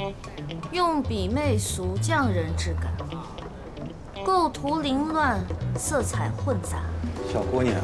用笔媚俗，匠人质感，构图凌乱，色彩混杂。 小姑娘，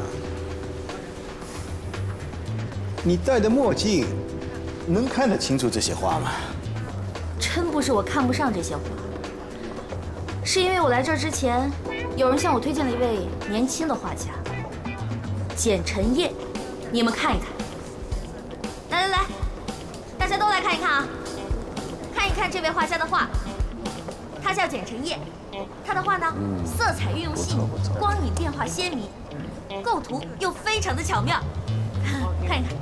你戴的墨镜能看得清楚这些画吗？ 真不是我看不上这些画，是因为我来这儿之前，有人向我推荐了一位年轻的画家，简晨烨，你们看一看。来来来，大家都来看一看啊！看一看这位画家的画，他叫简晨烨，他的画呢，色彩运用细腻，光影变化鲜明，构图又非常的巧妙，看一看。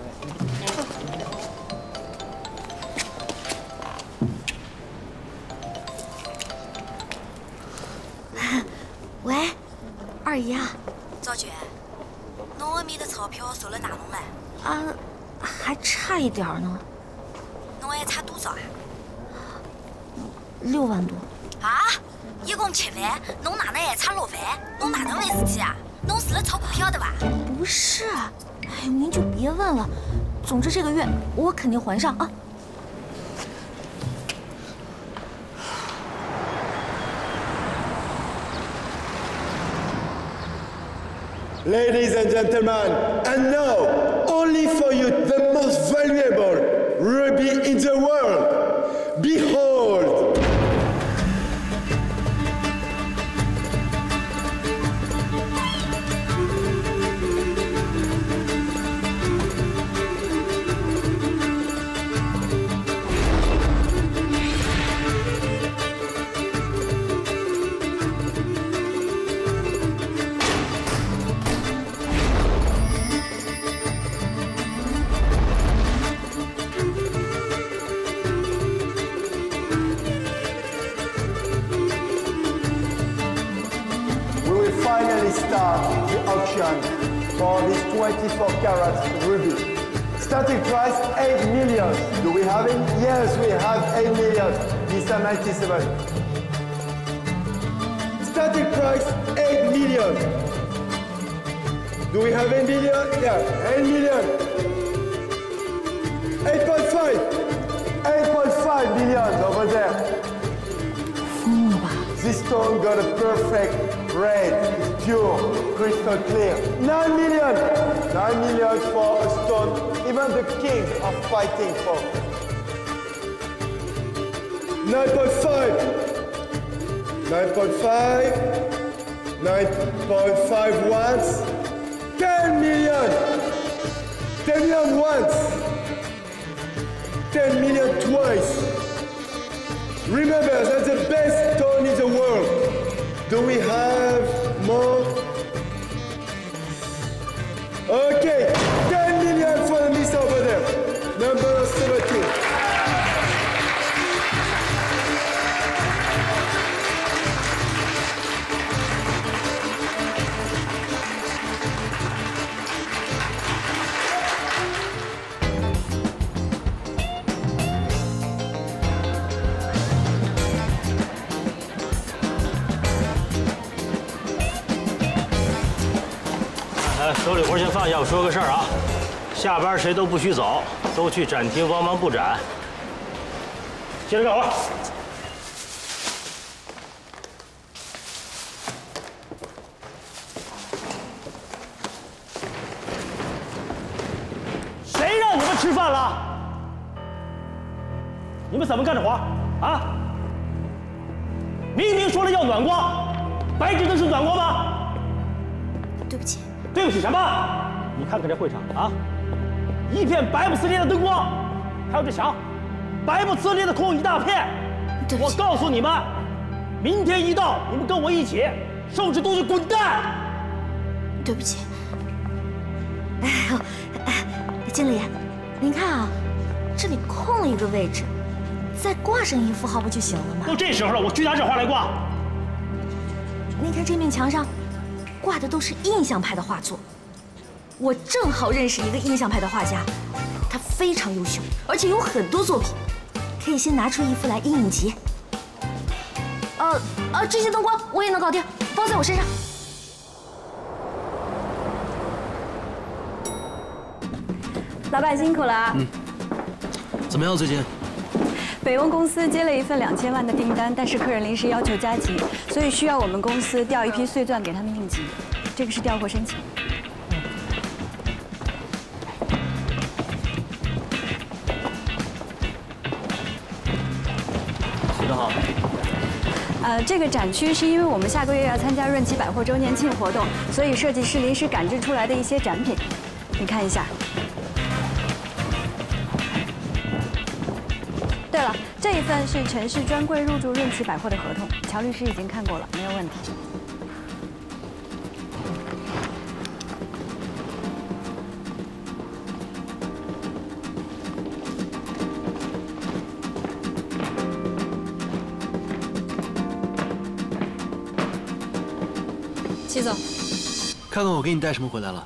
喂，二姨啊， 赵娟，侬外面的钞票收了哪弄了？ 啊，还差一点呢。 侬还差多少啊 ？6万多。 啊，一共7万，侬哪能还差6万？侬哪能回事体啊？侬是了炒股票的吧？ 不是，哎呦，您就别问了。总之这个月我肯定还上啊。 Ladies and gentlemen, and now, only for you, the most valuable ruby in the world. Behold! Finally start the auction for this 24-carat ruby. Starting price 8 million. Do we have it? Yes, we have 8 million. Mr. 97. Starting price 8 million. Do we have 8 million? Yeah, 8 million. 8.5. 8.5 million over there. This stone got a perfect red, it's pure, crystal clear. 9 million! 9 million for a stone even the kings are fighting for. 9.5! 9.5! 9.5 once. 10 million! 10 million once. 10 million twice. Remember, that's the best stone in the world. Do we have more? Okay, 10 million for the miss over there. Number 17. 哎，手里活先放下，我说个事儿啊，下班谁都不许走，都去展厅帮忙布展。接着干活。谁让你们吃饭了？你们怎么干的活啊？明明说了要暖光，白炽灯是暖光吗？ 对不起。 对不起什么？你看看这会场啊，一片白不呲咧的灯光，还有这墙，白不呲咧的空一大片。我告诉你们，明天一到，你们跟我一起收拾东西滚蛋。 对不起。哎呦，经理，您看啊，这里空了一个位置，再挂上一幅画不就行了吗？ 都这时候了，我去拿这画来挂。 您看这面墙上。挂的都是印象派的画作，我正好认识一个印象派的画家，他非常优秀，而且有很多作品，可以先拿出一幅来印印集。这些灯光我也能搞定，包在我身上。 老板辛苦了啊！ 怎么样最近？ 北翁公司接了一份2000万的订单，但是客人临时要求加急，所以需要我们公司调一批碎钻给他们应急。这个是调货申请。 徐总好。 这个展区是因为我们下个月要参加润琪百货周年庆活动，所以设计师临时赶制出来的一些展品，你看一下。对了，这一份是陈氏专柜入驻润琪百货的合同，乔律师已经看过了，没有问题。 齐总， 看看我给你带什么回来了。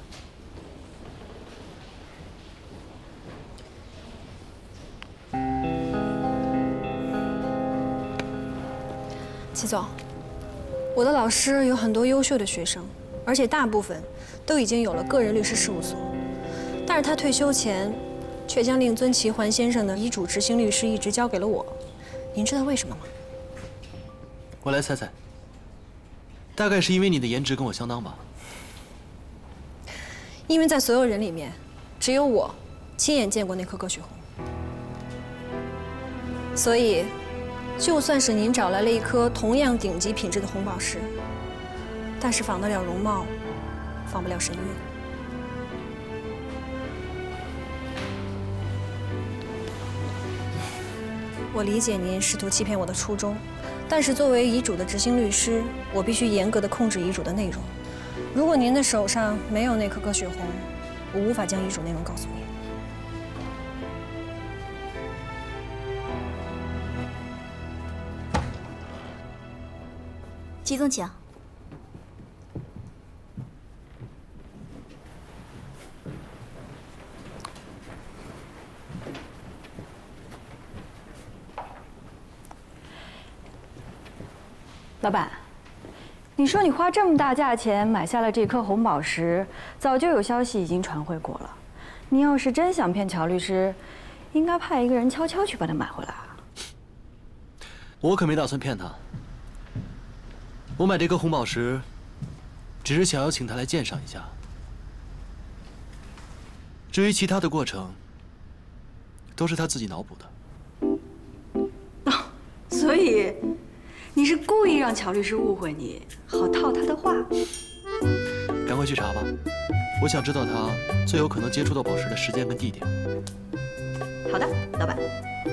齐总，我的老师有很多优秀的学生，而且大部分都已经有了个人律师事务所，但是他退休前却将令尊齐桓先生的遗嘱执行律师一职交给了我。您知道为什么吗？ 我来猜猜，大概是因为你的颜值跟我相当吧。 因为在所有人里面，只有我亲眼见过那颗葛雪红，所以就算是您找来了一颗同样顶级品质的红宝石，但是仿得了容貌，仿不了神韵。我理解您试图欺骗我的初衷，但是作为遗嘱的执行律师，我必须严格的控制遗嘱的内容。如果您的手上没有那颗葛雪红，我无法将遗嘱内容告诉您。 季总请。 老板，你说你花这么大价钱买下了这颗红宝石，早就有消息已经传回国了。你要是真想骗乔律师，应该派一个人悄悄去把它买回来啊。 我可没打算骗他。我买这颗红宝石，只是想要请他来鉴赏一下。至于其他的过程，都是他自己脑补的。 哦，所以你是故意让乔律师误会你，好套他的话。 赶快去查吧，我想知道他最有可能接触到宝石的时间跟地点。 好的，老板。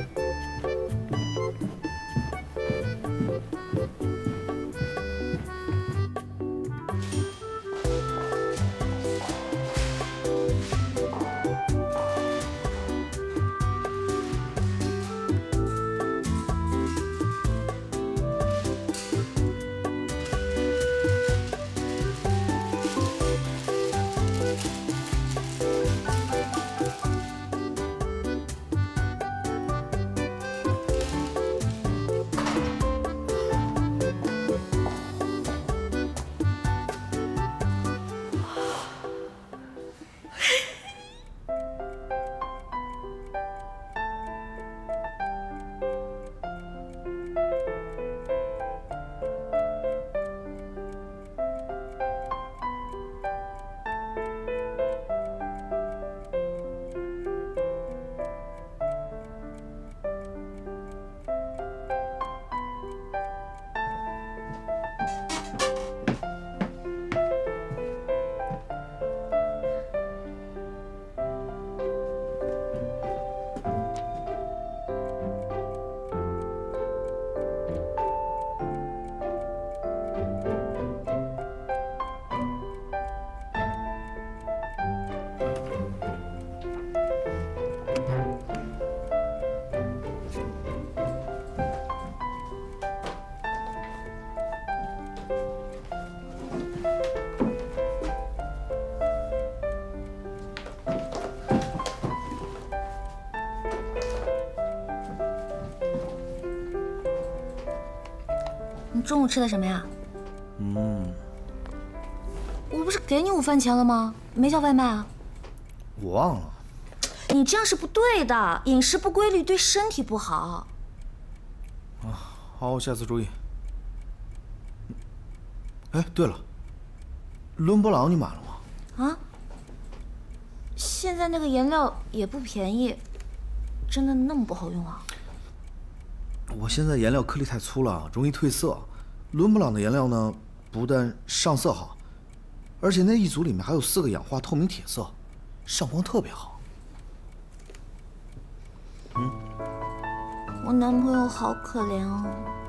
你中午吃的什么呀？我不是给你午饭钱了吗？没叫外卖啊？ 我忘了。 你这样是不对的，饮食不规律对身体不好。 好，下次注意。哎，对了，伦勃朗你买了吗？ 啊？现在那个颜料也不便宜，真的那么不好用啊？ 我现在颜料颗粒太粗了，容易褪色。伦勃朗的颜料呢，不但上色好，而且那一组里面还有4个氧化透明铁色，上光特别好。 我男朋友好可怜哦。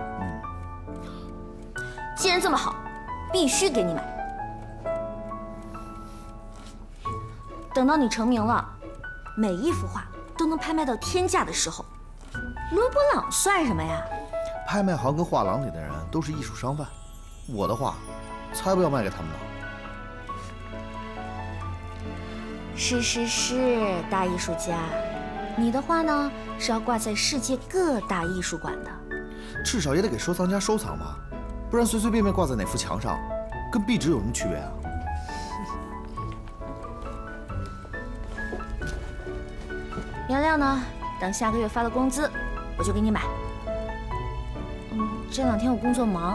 既然这么好，必须给你买。等到你成名了，每一幅画都能拍卖到天价的时候，伦勃朗算什么呀？ 拍卖行跟画廊里的人都是艺术商贩，我的画才不要卖给他们呢。 是，大艺术家，你的画呢是要挂在世界各大艺术馆的， 至少也得给收藏家收藏吧，不然随随便便挂在哪幅墙上，跟壁纸有什么区别啊？ 颜料呢，等下个月发了工资，我就给你买。这2天我工作忙，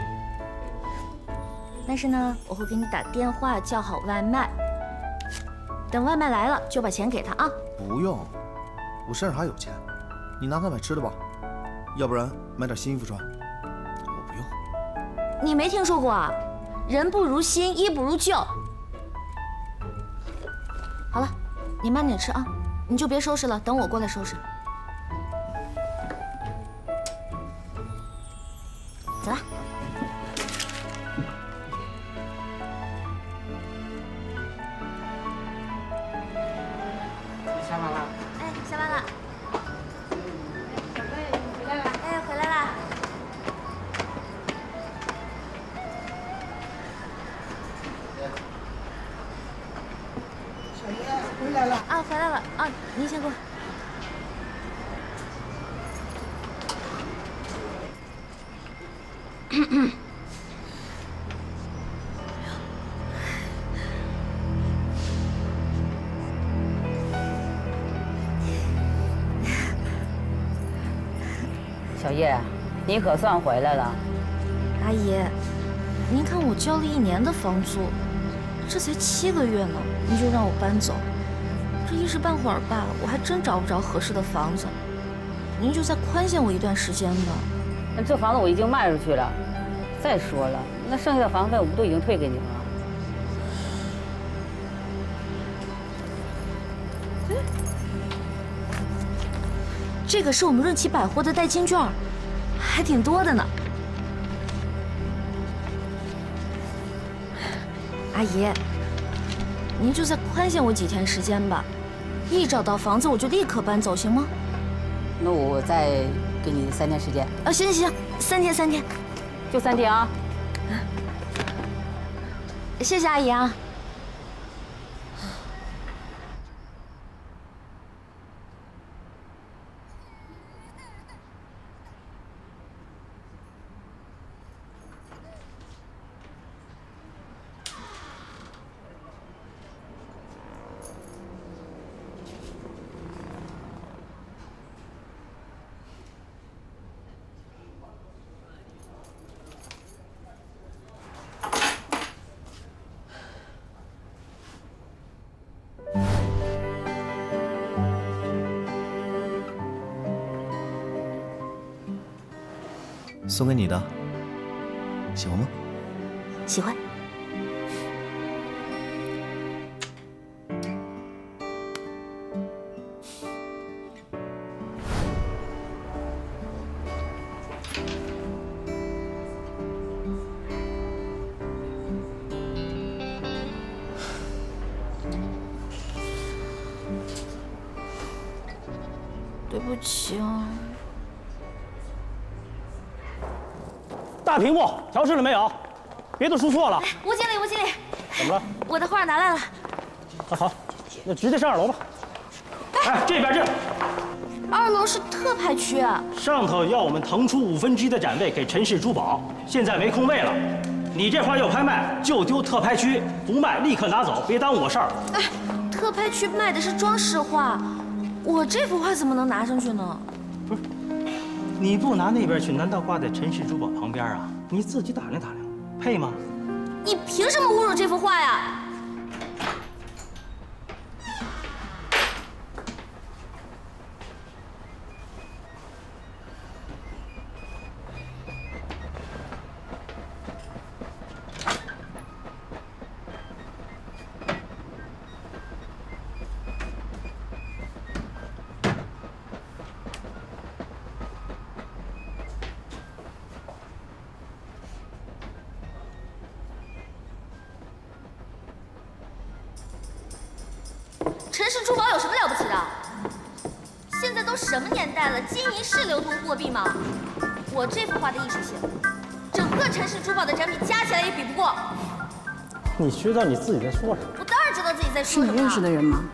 但是呢，我会给你打电话叫好外卖。等外卖来了，就把钱给他啊。 不用，我身上还有钱，你拿它买吃的吧，要不然买点新衣服穿。我不用。 你没听说过啊？人不如新，衣不如旧。好了，你慢点吃啊，你就别收拾了，等我过来收拾。走了。 下班了。 哎，下班了。小贝，你回来了。哎，回来了。 小叶回来了。 啊，回来了啊，您先过。 小叶，你可算回来了。 阿姨，您看我交了1年的房租，这才7个月呢，您就让我搬走，这一时半会儿吧，我还真找不着合适的房子，您就再宽限我一段时间吧。 那这房子我已经卖出去了，再说了，那剩下的房费我们都已经退给你了。 这个是我们润琪百货的代金券，还挺多的呢。阿姨，您就再宽限我几天时间吧，一找到房子我就立刻搬走，行吗？ 那我再给你3天时间。 啊，行，3天， 就3天啊。 谢谢阿姨啊。 送给你的，喜欢吗？ 喜欢。对不起啊。 大屏幕调试了没有？别都输错了。 吴经理， 怎么了？ 我的画拿来了。 啊好，那直接上2楼吧。哎，这边 2楼是特派区啊。 上头要我们腾出1/5的展位给陈氏珠宝，现在没空位了。你这画要拍卖就丢特派区，不卖立刻拿走，别耽误我事儿。 哎，特派区卖的是装饰画，我这幅画怎么能拿上去呢？ 不是， 你不拿那边去，难道挂在陈氏珠宝旁边啊？你自己打量打量，配吗？ 你凭什么侮辱这幅画呀？陈氏珠宝有什么了不起的？现在都什么年代了，金银是流通货币吗？我这幅画的艺术性，整个陈氏珠宝的展品加起来也比不过。 你知道你自己在说什么？ 我当然知道自己在说什么。 是你认识的人吗？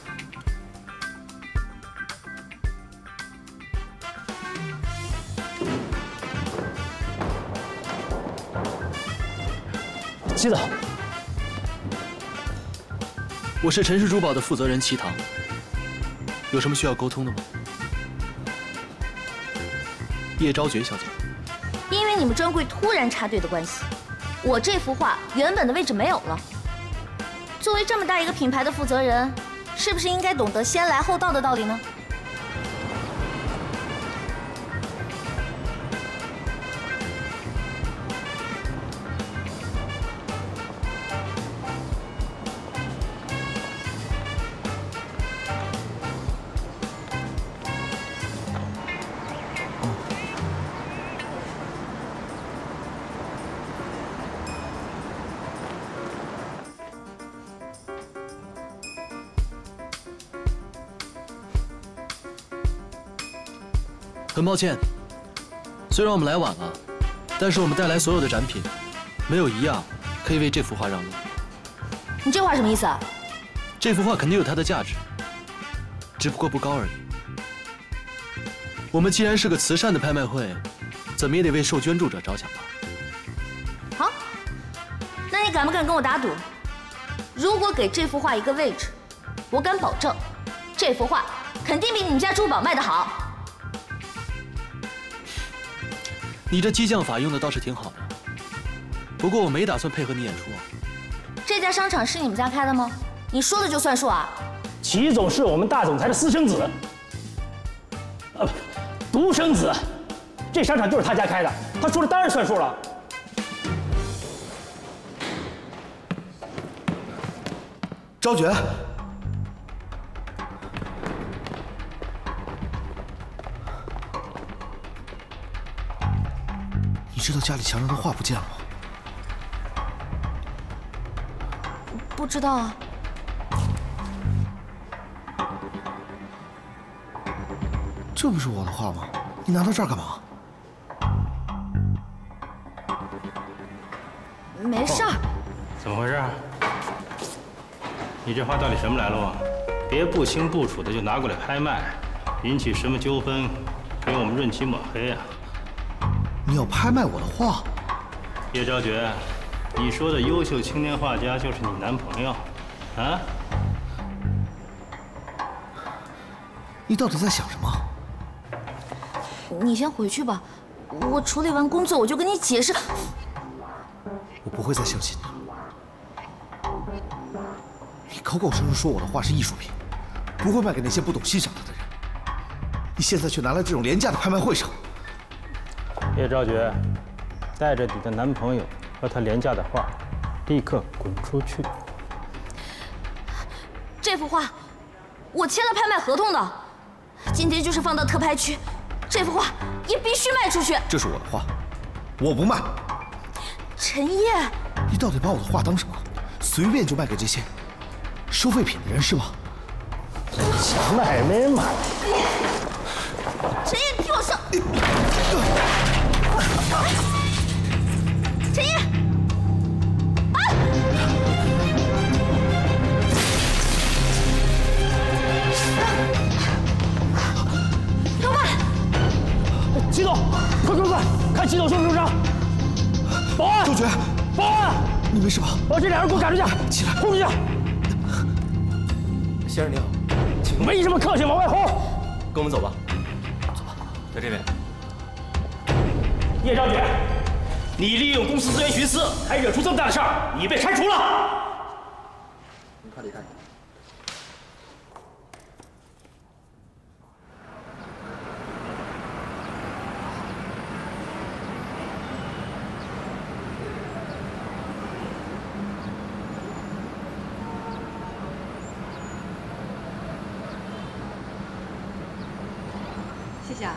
知道。 我是陈氏珠宝的负责人齐唐，有什么需要沟通的吗？叶昭觉小姐， 因为你们专柜突然插队的关系，我这幅画原本的位置没有了。作为这么大一个品牌的负责人，是不是应该懂得先来后到的道理呢？ 很抱歉，虽然我们来晚了，但是我们带来所有的展品，没有一样可以为这幅画让路。 你这话什么意思啊？ 这幅画肯定有它的价值，只不过不高而已。我们既然是个慈善的拍卖会，怎么也得为受捐助者着想吧？ 好，那你敢不敢跟我打赌？如果给这幅画一个位置，我敢保证，这幅画肯定比你们家珠宝卖得好。 你这激将法用的倒是挺好的，不过我没打算配合你演出啊。 这家商场是你们家开的吗？你说的就算数啊？ 齐总是我们大总裁的私生子，独生子，这商场就是他家开的，他说的当然算数了。 昭觉，你知道家里墙上的画不见了吗？ 不知道啊。 这不是我的画吗？你拿到这儿干嘛？ 没事儿。 怎么回事？你这画到底什么来路啊？别不清不楚的就拿过来拍卖，引起什么纠纷，给我们润漆抹黑啊！ 你要拍卖我的画？ 叶昭觉，你说的优秀青年画家就是你男朋友，啊？ 你到底在想什么？ 你先回去吧，我处理完工作我就跟你解释。 我不会再相信你了。你口口声声说我的画是艺术品，不会卖给那些不懂欣赏它的人，你现在却拿来这种廉价的拍卖会上。 叶昭觉，带着你的男朋友和他廉价的画，立刻滚出去！ 这幅画，我签了拍卖合同的，今天就是放到特拍区，这幅画也必须卖出去。 这是我的画，我不卖。 陈烨， 你到底把我的画当什么？随便就卖给这些收废品的人是吗？ 想买没人买。 陈烨，听我说。陈烨，啊！老板， 齐总，快，看齐总受不受伤？保安， 周觉， 保安， 你没事吧？ 把这俩人给我赶出去！ 起来， 轰出去！ 先生你好，请没什么客气，往外轰！ 跟我们走吧。走吧，在这边。 叶昭觉，你利用公司资源徇私，还惹出这么大的事儿，你被开除了。 快离开！ 谢谢啊。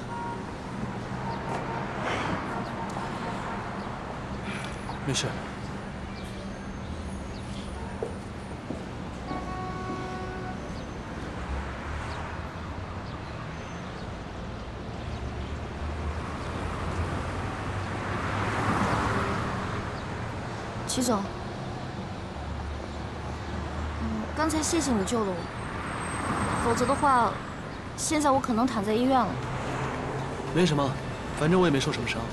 没事。 齐总，刚才谢谢你救了我，否则的话，现在我可能躺在医院了。 没什么，反正我也没受什么伤。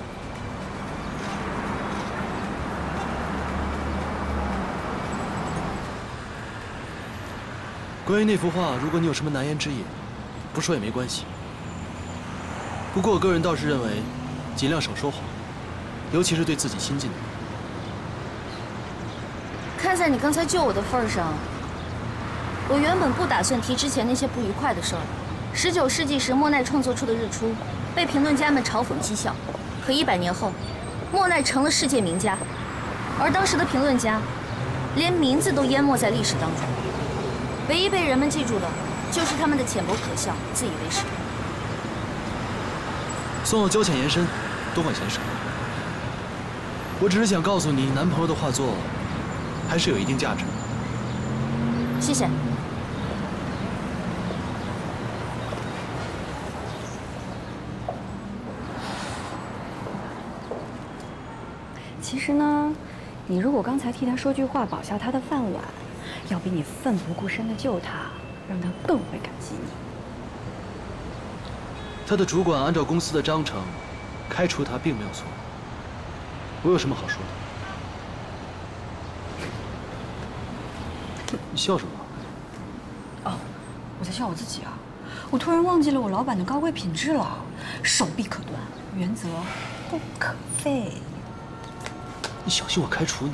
关于那幅画，如果你有什么难言之隐，不说也没关系。不过我个人倒是认为，尽量少说谎，尤其是对自己亲近的人。 看在你刚才救我的份上，我原本不打算提之前那些不愉快的事儿。19世纪时莫奈创作出的日出，被评论家们嘲讽讥笑。可100年后，莫奈成了世界名家，而当时的评论家，连名字都淹没在历史当中。唯一被人们记住的，就是他们的浅薄可笑、自以为是。 算我交浅言深，多管闲事。我只是想告诉你，男朋友的画作还是有一定价值的。 谢谢。 其实呢，你如果刚才替他说句话，保下他的饭碗，要比你奋不顾身的救他，让他更会感激你。 他的主管按照公司的章程开除他并没有错，我有什么好说的？你笑什么？ 哦，我在笑我自己啊！我突然忘记了我老板的高贵品质了：手臂可断，原则不可废。 你小心我开除你！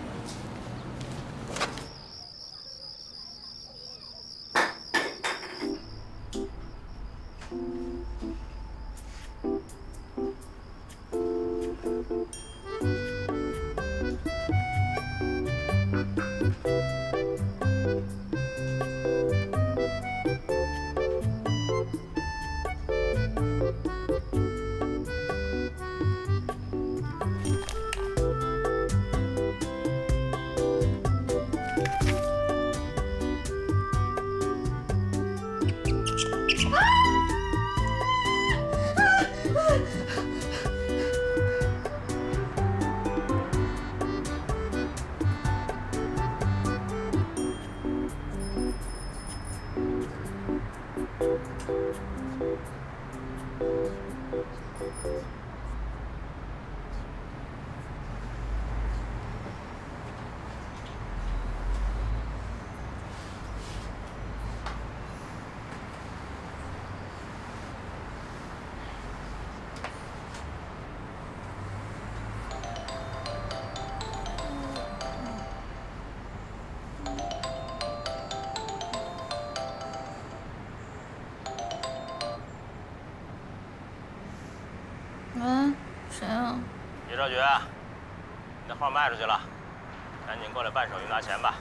谁啊？ 叶兆觉，你的画卖出去了，赶紧过来办手续拿钱吧。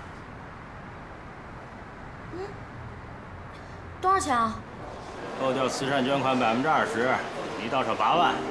多少钱啊？ 扣掉慈善捐款20%，你到手8万。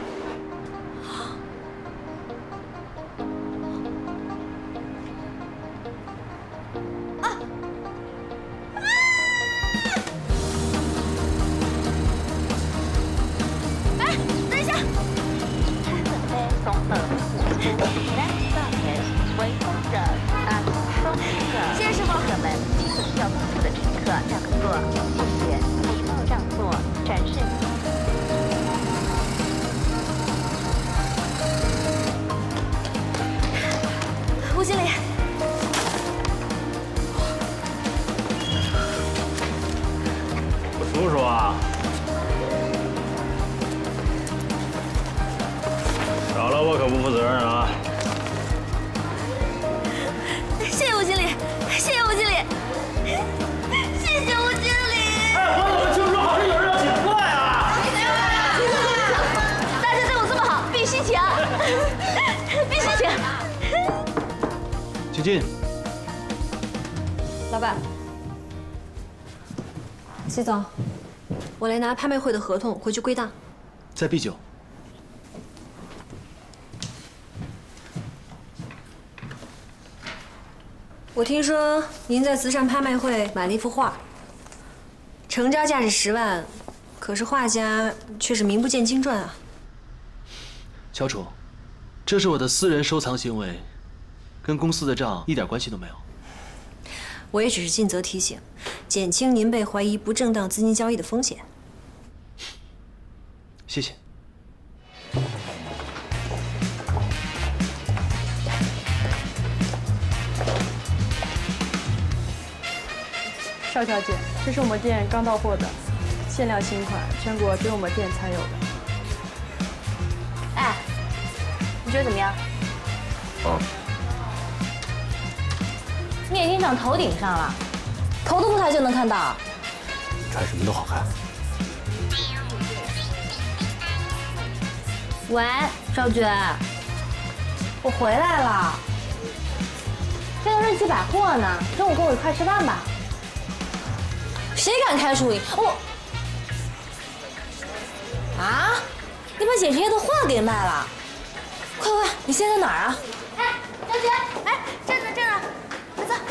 谢谢师傅。 客们，此需要付出的乘客让座，谢谢，礼貌让座，展示。 我可不负责任啊！ 谢谢吴经理，谢谢吴经理，谢谢吴经理。 哎，我怎么听说好像有人要请客呀？ 大家对我这么好，必须请，必须请。 请进。 老板，季总，我来拿拍卖会的合同回去归档。 在 B9。 我听说您在慈善拍卖会买了一幅画，成交价是10万，可是画家却是名不见经传啊。 小楚，这是我的私人收藏行为，跟公司的账一点关系都没有。 我也只是尽责提醒，减轻您被怀疑不正当资金交易的风险。 谢谢。 邵小姐，这是我们店刚到货的限量新款，全国只有我们店才有的。 哎，你觉得怎么样？ 哦。 你眼睛长头顶上了，头都不抬就能看到。 穿什么都好看。 喂，赵娟，我回来了，正在润七百货呢，中午跟我一块吃饭吧。谁敢开除你？我啊！你把简直业的画给卖了？快快，你现在在哪儿啊？哎，赵娟，哎，这呢这呢，快走！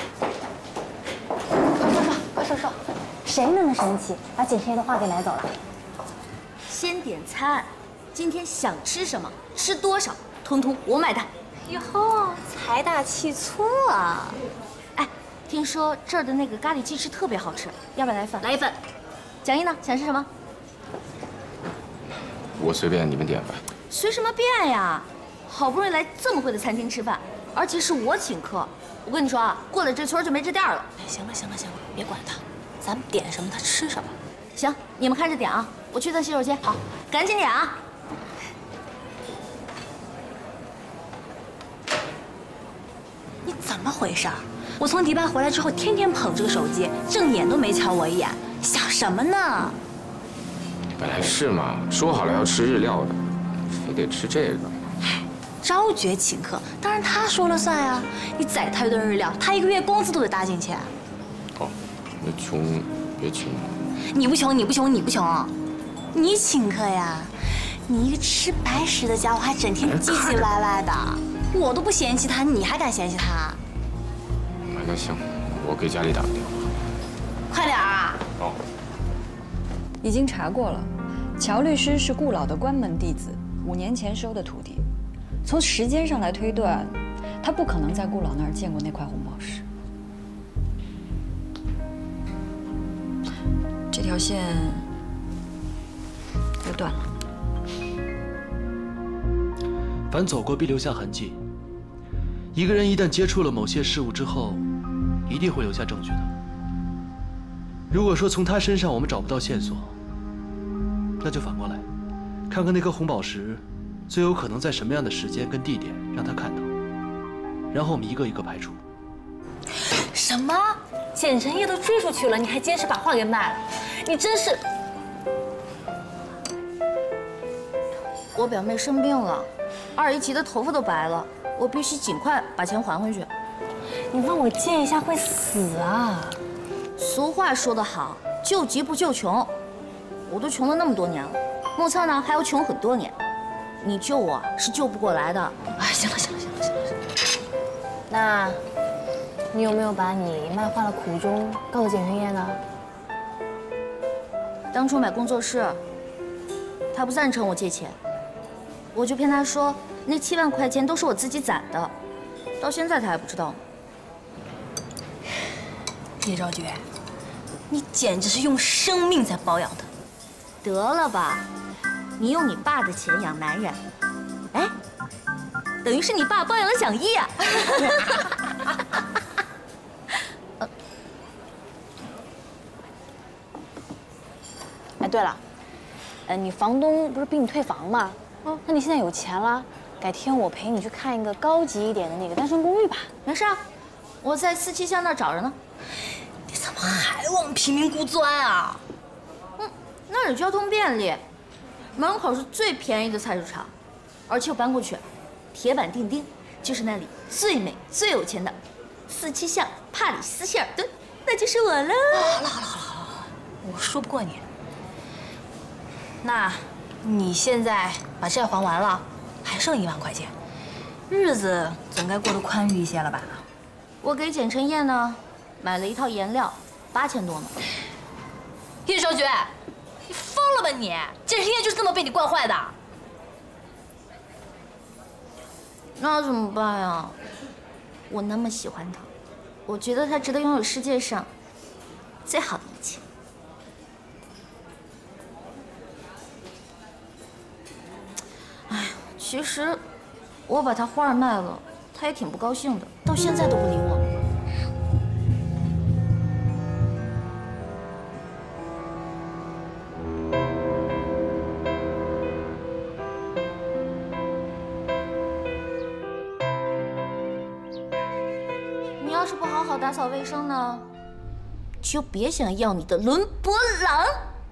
快说，谁那么神奇，把简直业的画给买走了？先点餐，今天想吃什么，吃多少，通通我买单。哟吼，财大气粗啊！哎。听说这儿的那个咖喱鸡翅特别好吃，要不要来一份？来一份。蒋毅呢？想吃什么？ 我随便，你们点吧。 随什么便呀？好不容易来这么贵的餐厅吃饭，而且是我请客。我跟你说啊，过了这村就没这店了。 行了，别管他，咱们点什么他吃什么。 行，你们看着点啊，我去趟洗手间。好，赶紧点啊。 你怎么回事？我从迪拜回来之后，天天捧着个手机，正眼都没瞧我一眼，想什么呢？ 本来是嘛，说好了要吃日料的，非得吃这个。 唉，昭爵请客，当然他说了算啊！你再他一顿日料，他一个月工资都得搭进去。 哦，那穷别请我。 你不穷，你请客呀！你一个吃白食的家伙，还整天唧唧歪歪的，我都不嫌弃他，你还敢嫌弃他？ 那行，我给家里打个电话。 快点啊！ 哦。 已经查过了，乔律师是顾老的关门弟子，5年前收的徒弟。从时间上来推断，他不可能在顾老那儿见过那块红宝石。这条线又断了。 凡走过必留下痕迹。一个人一旦接触了某些事物之后，一定会留下证据的。如果说从他身上我们找不到线索，那就反过来，看看那颗红宝石最有可能在什么样的时间跟地点让他看到，然后我们一个一个排除。 什么？简晨业都追出去了，你还坚持把画给卖了？你真是……我表妹生病了，二姨急得头发都白了，我必须尽快把钱还回去。你问我借一下会死啊？俗话说得好，救急不救穷。我都穷了那么多年了，莫测呢还要穷很多年。你救我是救不过来的。哎，行了。那，你有没有把你卖画的苦衷告诉简晨业呢？当初买工作室，他不赞成我借钱，我就骗他说那7万块钱都是我自己攒的，到现在他还不知道呢。叶昭觉，你简直是用生命在包养他。得了吧，你用你爸的钱养男人，哎，等于是你爸包养了蒋毅啊！哎，对了，你房东不是逼你退房吗？那你现在有钱了， 改天我陪你去看一个高级一点的那个单身公寓吧。 没事啊，我在47巷那儿找着呢。 你怎么还往贫民窟钻啊？ 那里交通便利，门口是最便宜的菜市场，而且我搬过去，铁板钉钉，就是那里最美最有钱的47巷帕里斯希尔顿，那就是我了。 好了，我说不过你。那，你现在把债还完了，还剩1万块钱，日子总该过得宽裕一些了吧？ 我给简晨烨呢买了一套颜料，8000多呢。 叶少菊，你疯了吧你？简晨烨就是这么被你惯坏的。 那怎么办呀？我那么喜欢他，我觉得他值得拥有世界上最好的一切。哎，其实我把他花儿卖了，他也挺不高兴的，到现在都不理我了。你要是不好好打扫卫生呢，就别想要你的伦勃朗。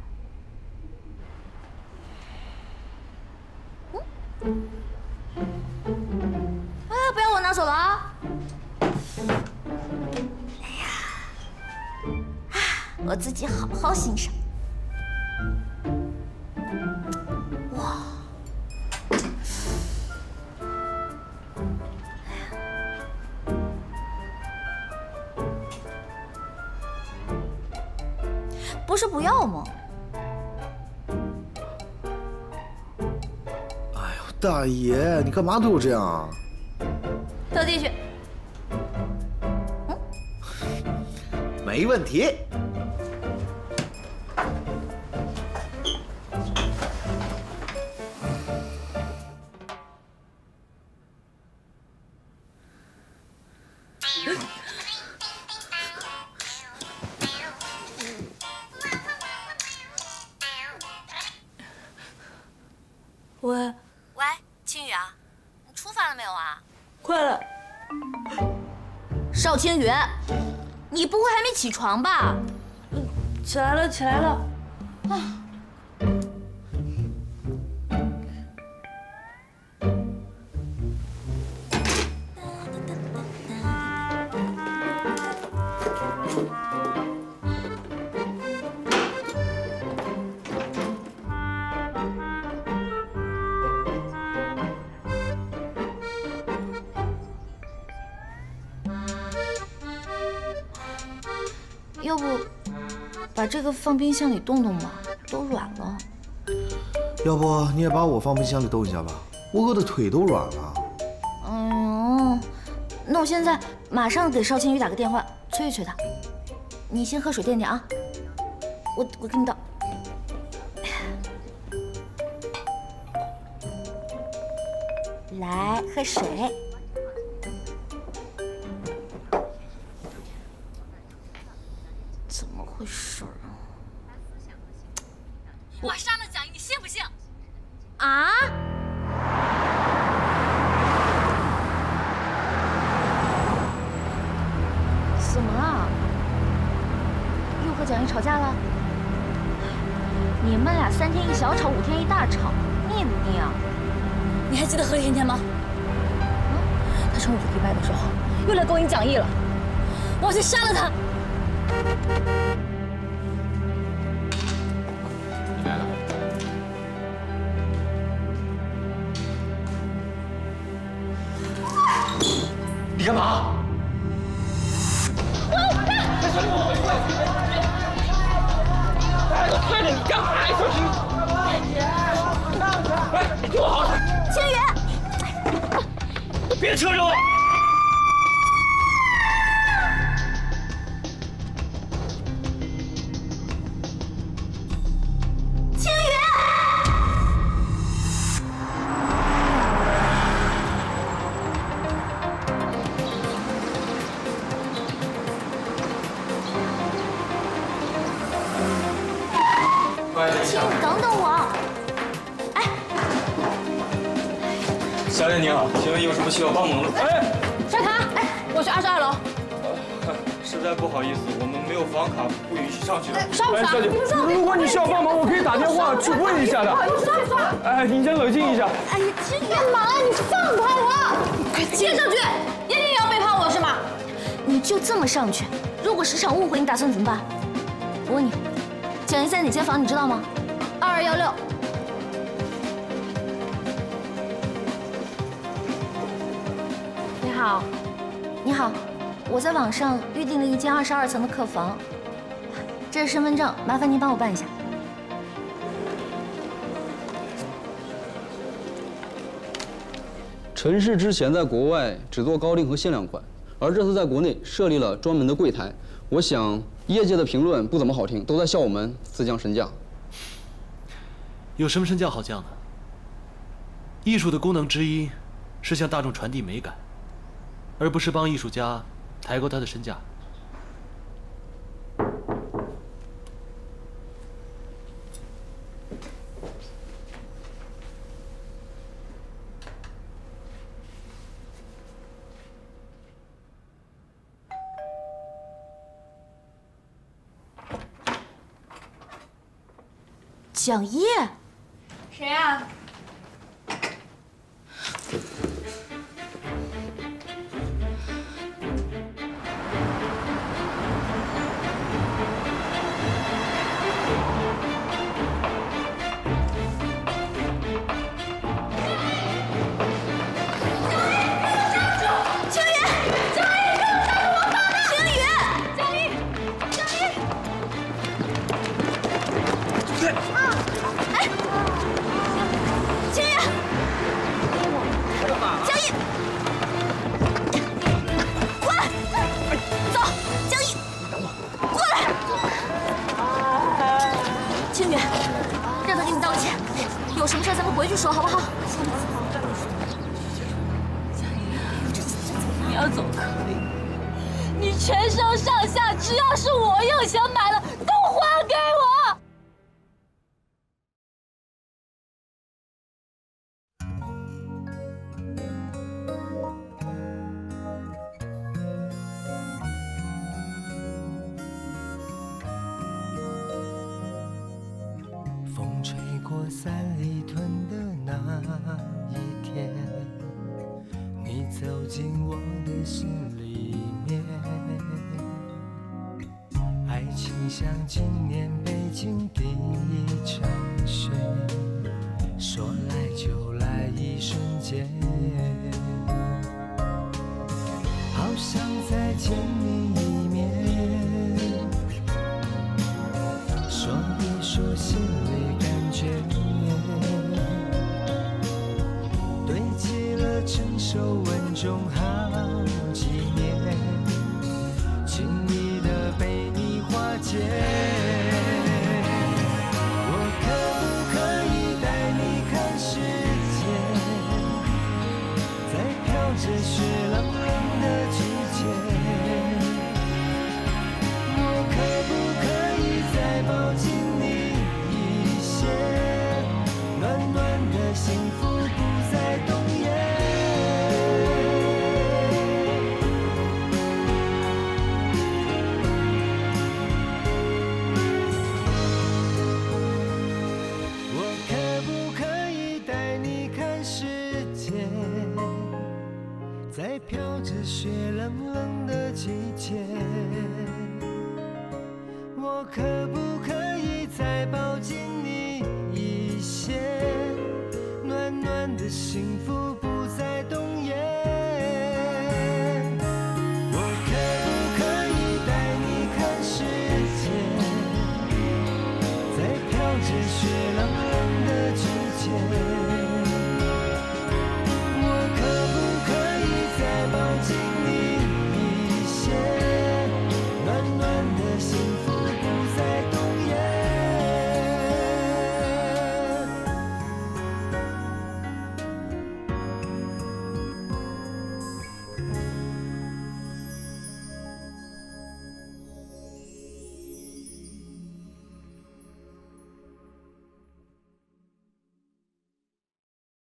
哎，不要我拿走了啊！哎呀，我自己好好欣赏。哇！不是不要吗？ 大爷，你干嘛对我这样啊？ 特地去。 没问题。 喂，青雨啊，你出发了没有啊？ 快了。 邵青雨，你不会还没起床吧？ 起来了，起来了。啊。 要不把这个放冰箱里冻冻吧，都软了。 要不你也把我放冰箱里冻一下吧，我饿的腿都软了。 哎呦，那我现在马上给邵青雨打个电话，催一催他。你先喝水垫垫啊，我给你倒。来，喝水。怎么回事啊？ 我上了讲义，你信不信？ 啊？怎么了？又和蒋毅吵架了？你们俩3天一小吵，5天一大吵，腻不腻啊？ 你还记得何甜甜吗？他趁我不迪拜的时候，又来勾引蒋毅了，我要去杀了他！ 你来了。你干嘛？快点！你干嘛呀，小青？哎，你听我好好说。 青雨， 别扯着我！ 青雨。青雨，等等我！哎， 小姐您好，请问有什么需要帮忙的？哎， 少棠，哎，我去22楼。 实在不好意思，我们没有房卡，不允许上去的。 刷不刷？ 小姐，如果你需要帮忙，我可以打电话去问一下的。 刷不刷？ 哎，你先冷静一下。 哎呀，秦干嘛？你放开我！快接上去！燕婷也要背叛我是吗？你就这么上去？如果是场误会，你打算怎么办？我问你，蒋一在哪间房你知道吗？2216。你好，你好，我在网上预订了一间22层的客房，这是身份证，麻烦您帮我办一下。 陈氏之前在国外只做高定和限量款，而这次在国内设立了专门的柜台。我想业界的评论不怎么好听，都在笑我们自降身价。 有什么身价好降的？艺术的功能之一是向大众传递美感，而不是帮艺术家抬高他的身价。 蒋烨， 谁啊？ 说好不好？ 你要走可以，你全身上下只要是我用钱买的，都还给我。 风吹过三里屯的那一天，你走进我的心里面。爱情像今年北京第一场雪，说来就来一瞬间，好想再见你一面，说一说心里感觉，堆积了成熟稳重好几年，轻易的被你化解。我可不可以带你看世界，在飘着雪冷冷的季节，我可不可以再抱紧你一些，暖暖的幸福不再动摇。我可不可以带你看世界，在飘着雪冷冷的季节，我可不可以再抱紧你一些，暖暖的幸福不再动摇。我可不可以带你看世界，在飘着雪